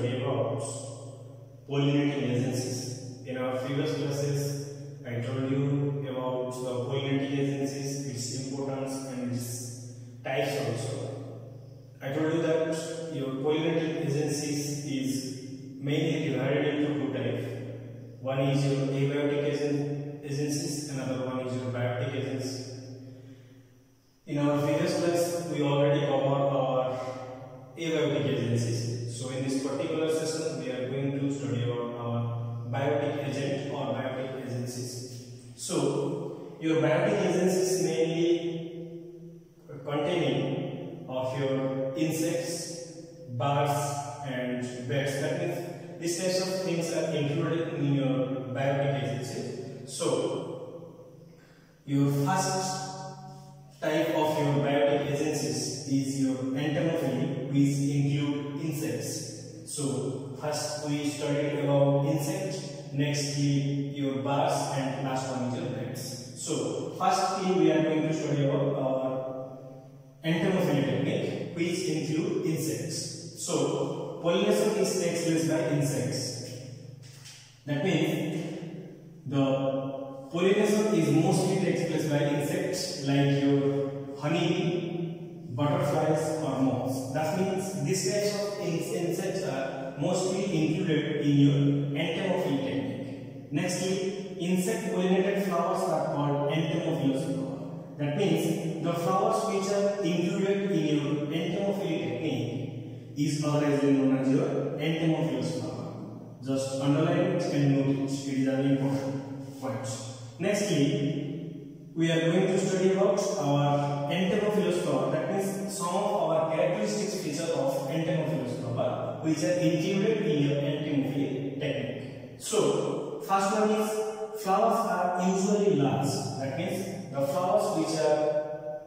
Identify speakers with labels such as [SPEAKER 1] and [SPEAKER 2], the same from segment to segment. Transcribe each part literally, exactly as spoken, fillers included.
[SPEAKER 1] study about pollinating agencies. In our previous classes, I told you about the pollinating agencies, its importance and its types also. I told you that your pollinating agencies is mainly divided into two types. One is your abiotic agencies, another one is your biotic agencies. In our previous class, we already covered our abiotic agencies. So in this particular session, we are going to study about our biotic agent or biotic agencies. So your biotic agencies mainly containing of your insects, birds and bats. That means these types of things are included in your biotic agency. So your first type of your biotic agencies is your entomophily, which include insects. So first we studied about insect, nextly your birds, and last one is your bats. So firstly we are going to study about our entomophily technique, which include insects. So pollination is takes place by insects. That means the pollination is mostly takes place by insects like your honeybee, butterflies or moths. That means these types of insects are mostly included in your entomophily technique. Nextly, insect pollinated flowers are called entomophilous flowers. That means the flowers which are included in your entomophily technique is otherwise known as your entomophilous flower. Just underline it and note it. It is an important point. Nextly, we are going to study about our entomophilous flower. That means some of our characteristic features of entomophilous flower which are included in your entomophily technique. So, first one is flowers are usually large. That means the flowers which are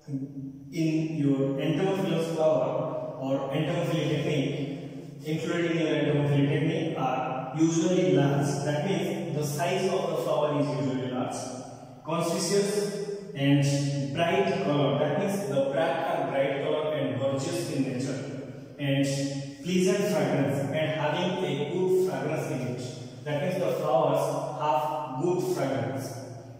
[SPEAKER 1] in your entomophilous flower or entomophily technique, included in your entomophily technique, are usually large. That means the size of the flower is usually large, conspicuous and bright color. That means the bracts are bright color and gorgeous in nature, and pleasant fragrance and having a good fragrance in it. That means the flowers have good fragrance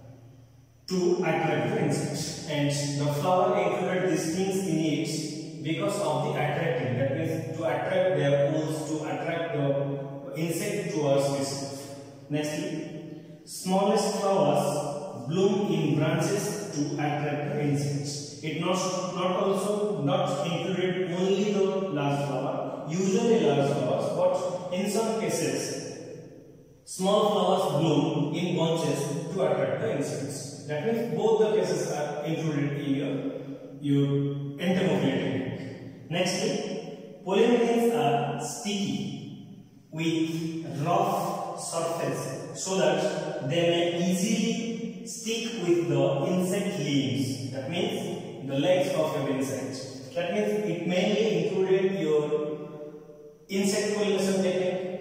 [SPEAKER 1] to attract the insects, and the flower included these things in it because of the attracting. That means to attract their holes, to attract the insect towards this. Nextly, smallest flowers bloom in branches to attract the insects. It not not also not included only the large flower, usually large flowers, but in some cases small flowers bloom in bunches to attract the insects. That means both the cases are included in your your entomophily technique. Nextly, pollinators are sticky with rough surface so that they may easily stick with the insect leaves. That means the legs of your insect. That means it mainly included your insect pollination technique.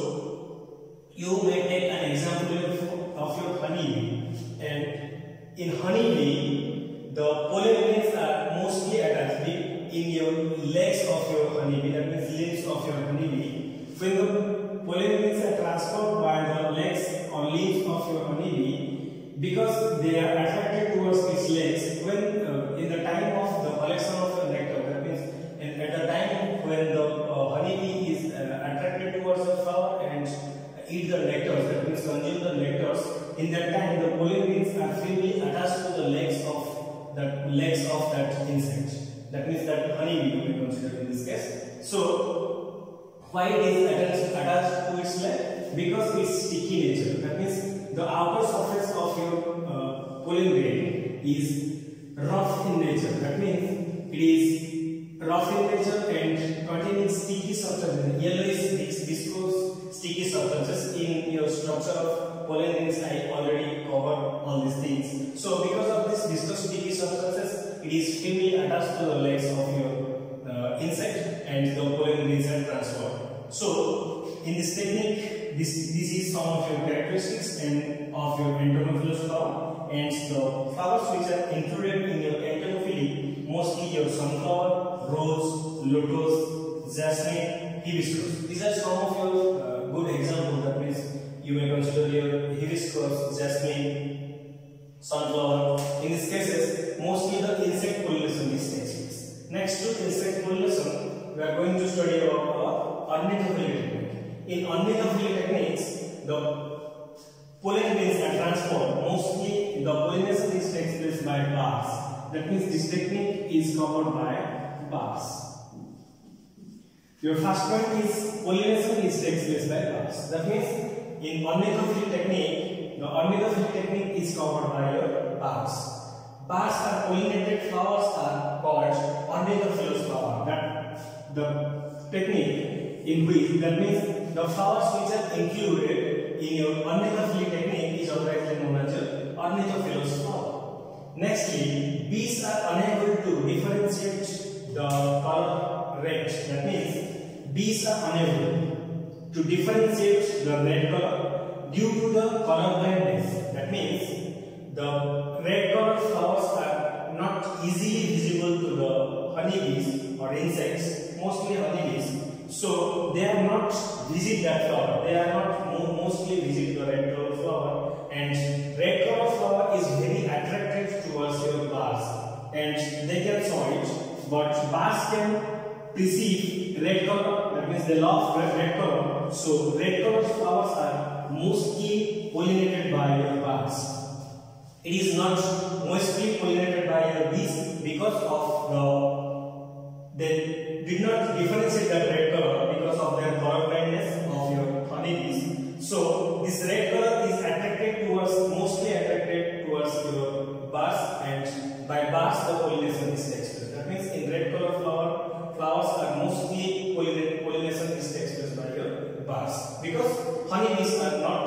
[SPEAKER 1] So you may take an example of your honeybee, and in honeybee the pollinators are mostly attached in your legs of your honeybee. That means leaves of your honeybee. When the pollinators are transferred by the legs or leaves of your honeybee, because they are attracted towards its legs, when uh, in the time of the collection of the nectar, that means in, at the time when the uh, honeybee is uh, attracted towards the flower and eat the nectars, that means consume the nectars, in that time the pollinators are freely attached to the legs of the legs of that insect. That means that honeybee will be considered in this case. So why it is attached, attached to its leg? Because it's sticky nature. That means the outer surface of your uh, pollen grain is rough in nature. That means it is rough in nature and containing sticky substances, yellowish viscose sticky substances in your structure of pollen grains. I already covered all these things. So because of this viscose sticky substances, it is firmly attached to the legs of your uh, insect and the pollen grains are transferred. So in this technique, this, this is some of your characteristics and of your entomophilous flower, and the flowers which are included in your entomophily, mostly your sunflower, rose, lotus, jasmine, hibiscus. These are some of your uh, good examples. That means you may consider your hibiscus, jasmine, sunflower. In these cases, mostly the insect pollination is takes place. Next to insect pollination, we are going to study about uh, ornithophily technique. In ornithophily techniques, the pollen grains are transferred. Mostly, the pollination is takes place by bars. That means this technique is covered by bars. Your first point is pollination is takes place by bars. That means in ornithophily technique, the ornithophily technique is covered by your bars. Bars are pollinated flowers are called ornithophilous flower. That the technique in which, that means the flowers which are included in your ornithophily technique is otherwise known as your ornithophilous flower. Nextly, bees are unable to differentiate the color red. That means bees are unable to differentiate the red color due to the color blindness. That means the red color flowers are not easily visible to the honeybees or insects, mostly honeybees. So they are not visit that flower. They are not mo mostly visit the red color flower, and red color flower is very attractive towards your bars, and they can saw it, but bars can perceive red color. That means they love red, red color. So red color flowers are mostly pollinated by your bars. It is not mostly pollinated by your bees because of the they did not differentiate that red color because of their color blindness of your honeybees. So this red color is attracted towards mostly attracted towards your bars, and by bars the pollination is takes place. That means in red color flower flowers are mostly pollinated, pollination is takes place by your bars because honeybees are not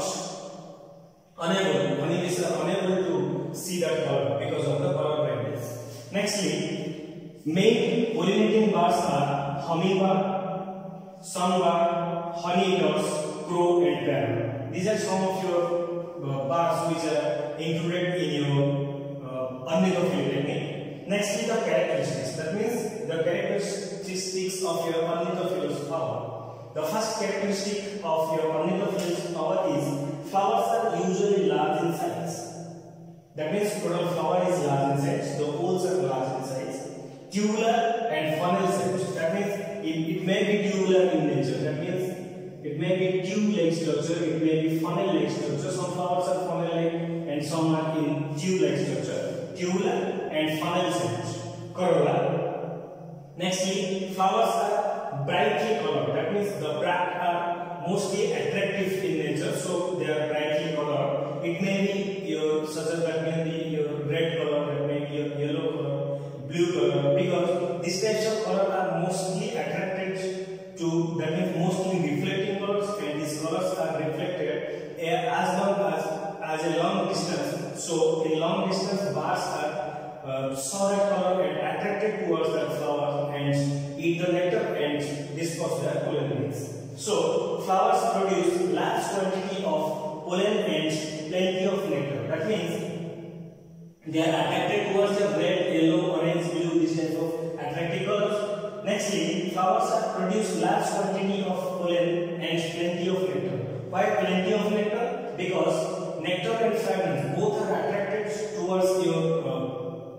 [SPEAKER 1] unable honeybees are unable to see that color because of the color blindness. Nextly, main pollinating bars are hummingbird, sunbird, honey eaters, crow, and parrot. These are some of your uh, bars which are included in your uh, ornithophily technique. Nextly, the characteristics. That means the characteristics of your ornithophilous flower. The first characteristic of your ornithophilous flower is flowers are usually large in size. That means total flower is large in size. The holes are large in size. Tubular and funnel shaped. That means it, it may be tubular in nature. That means it may be tube-like structure. It may be funnel-like structure. Some flowers are funnel-like and some are in tube-like structure. Tubular and funnel shaped. Corolla. Nextly, flowers are brightly colored. That means the bright are mostly attractive in nature, so they are brightly colored. It may be your such as that may be your red color, that may be your yellow color, blue color, because these types of color are mostly attracted to, that means mostly reflecting colors, and these colors are reflected as long as as a long distance. So in long distance, bars are uh, solid color and attracted towards that flower and eat the nectar and disperse their pollen grains. So flowers produce large quantity of pollen and plenty of nectar. That means they are attracted towards the red, yellow, orange, blue, this type of attractive colors. Nextly, flowers are produce large quantity of pollen and plenty of nectar. Why plenty of nectar? Because nectar and fragrance both are attracted towards your uh,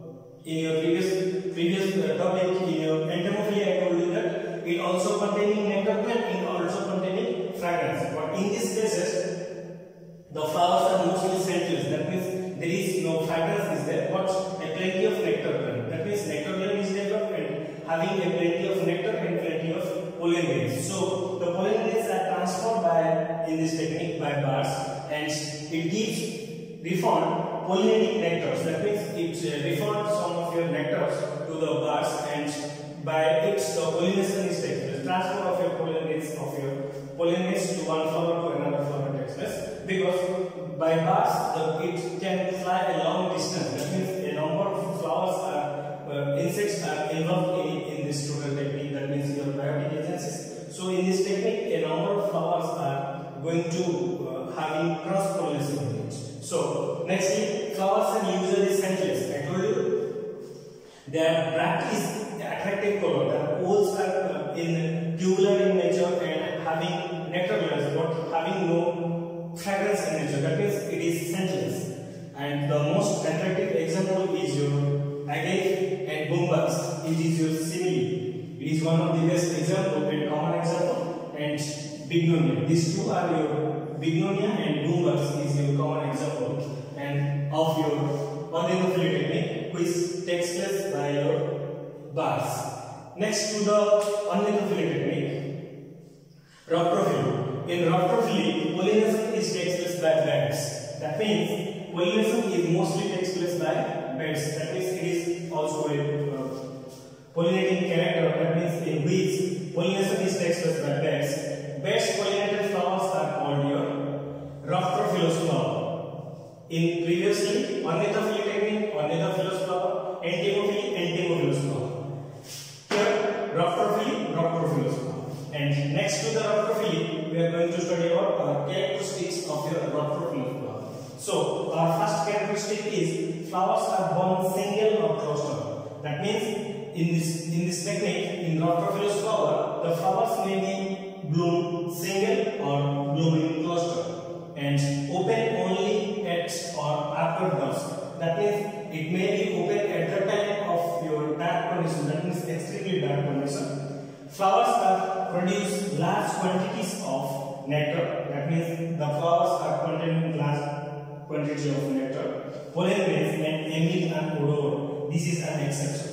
[SPEAKER 1] in your previous previous uh, topic in your entomophily. I told you that it also containing nectar plant, it also containing fragrance. But in these cases, the flowers are mostly scentless. That means there is no fragrance is there, but a plenty of nectar plant. That means nectar plant is developed and having a plenty of nectar and plenty of pollen grains. So the pollen grains are transferred by in this technique by bars, and it gives refund pollinating nectars. That means it uh, refunds some of your nectars to the bars, and by it the pollination is taken place. Transfer of your pollen grains of your pollen grains to one flower to another flower takes place, because by bars the, it can fly a long distance. That means a number of flowers are uh, insects are involved in, in this total technique. That means your biotic agencies. So in this technique, a number of flowers are going to uh, having cross pollination with it. So nextly, flowers are usually scentless. I told you they are bright is attractive color. The holes are uh, in tubular in nature and having nectar glands but having no fragrance in nature. That means it is scentless. And the most attractive example is your agave and boombugs. It is your simile. It is one of the best example and common example. And bignonia. These two are your bignonia and boombugs is your common example and of your ornithophily technique, which takes place by your bars. Next to the ornithophily technique, Chiropterophily. In Chiropterophily, pollination is takes place by birds. That means pollination is mostly takes place by birds. That means it is also a uh, pollinating character. That means in which pollination is takes place by birds. Birds pollinated flowers are called your Chiropterophilous flower. In previously Ornithophily technique, Ornithophilous flower, Entomophily, Entomophilous flower. Here Chiropterophily, Chiropterophilous flower. And next to the Chiropterophily, we are going to study about uh, characteristics of your Chiropterophilous flower. So our first characteristic is flowers are borne single or cluster. That means in this in this technique, in Chiropterophilous flower, the flowers may be bloom single or bloom in cluster and open only at or after dusk. That means it may be open at the time of your dark condition. That means extremely dark condition. Flowers are produce large quantities of nectar. That means the flowers are containing large quantity of nectar. Pollen grains and emit an odor. This is an exception.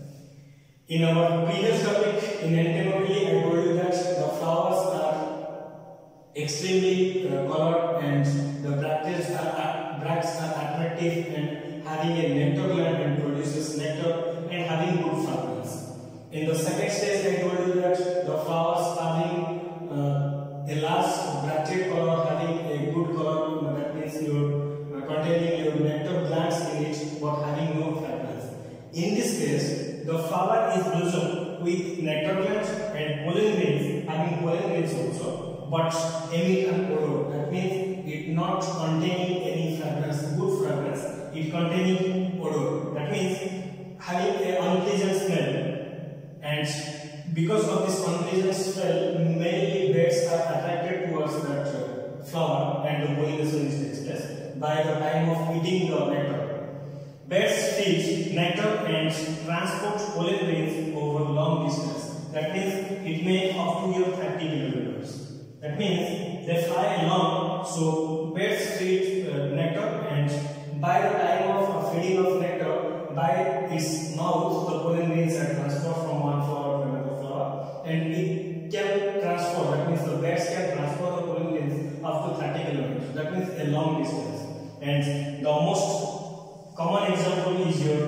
[SPEAKER 1] In our previous topic in Entomophily, I told you that the flowers are extremely uh, colored and the bracts are, bracts are attractive and having a nectar gland and produces nectar and having good fragrance. In the second stage, I told you that the flowers having uh, a large bracted color, having a good color, that means you are containing your nectar glands in it but having no fragrance. In this case, the flower is blossom with nectar glands and pollen grains, having pollen grains also, but emit an odor. That means it not containing any fragrance, good fragrance, it containing odor. That means having an unpleasant smell. And because of this unpleasant smell, many birds are attracted towards that uh, flower and the pollination is takes place by the time of eating the nectar. Birds feed nectar and transport pollen grains over long distance. That means it may up to your thirty kilometers. That means they fly along, so birds feed uh, nectar and by the time of feeding of nectar, by its mouth, the pollen grains are transferred from one flower to another flower and it can transfer, that means the birds can transfer the pollen grains up to thirty kilometers. That means a long distance. And the most common example is your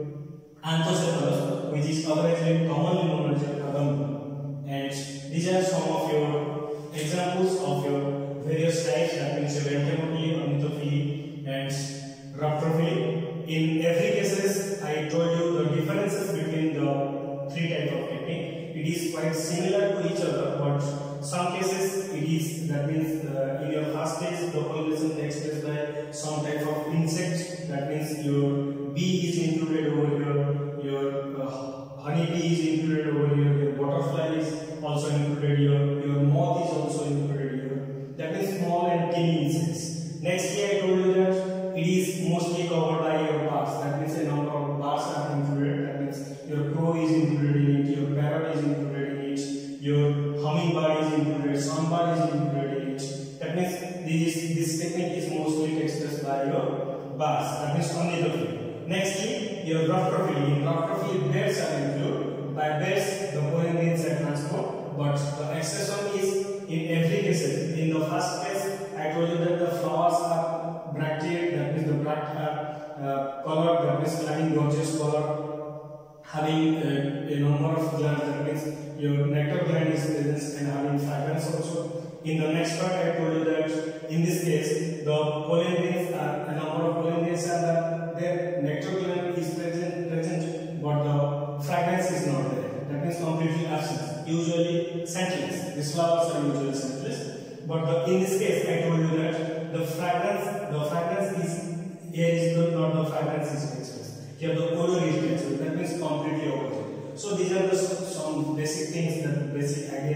[SPEAKER 1] Entomophily, which is otherwise commonly known as your kadam. And these are some of your examples of your various types. That means your Entomophily, Ornithophily, and Chiropterophily. In every cases, I told you the differences between the three types of technique. It is quite similar to each other, but some cases it is, that means uh, in your first stage the pollination takes place by some type of insect. That means your bee is included over here, your uh, honey bee is included over here, your butterfly is also included here, your moth is also included here. That means small and tiny insects. Nextly, I told you that it is mostly covered by your bars. That means a number of bars are included. That means your crow is included in it, your parrot is included in it, your hummingbird is included, sunbird is included in it. That means this, this technique is mostly expressed by your bars. That means Ornithophily. Nextly, your Chiropterophily. In Chiropterophily, birds are included. By birds, the pollen grains are transferred, but the exception is in every case. In the first case, I told you that the flowers are bracted, that means the bract are uh, colored, that means having gorgeous color, having uh, a number of glands, that means your nectar gland is present and having fragrance also. In the next part, I told you that in this case, the pollen grains are, a number of pollen grains are there, their nectar gland is present, present, but the fragrance is not there. That means completely absent. Usually scentless. These flowers are usually scentless. But the, in this case, I told you that the fragrance, the fragrance is here is the, not the fragrance is expressed. Here the odor is expressed. That means completely opposite. So these are the some basic things, that basic idea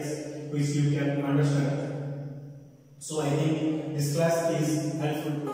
[SPEAKER 1] which you can understand. So I think this class is helpful